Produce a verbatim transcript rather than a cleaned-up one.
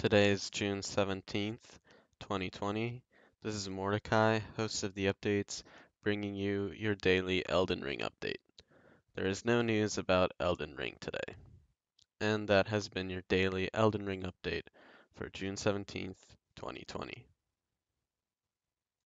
Today is June seventeenth, twenty twenty. This is Mordecai, host of the updates, bringing you your daily Elden Ring update. There is no news about Elden Ring today. And that has been your daily Elden Ring update for June seventeenth, twenty twenty.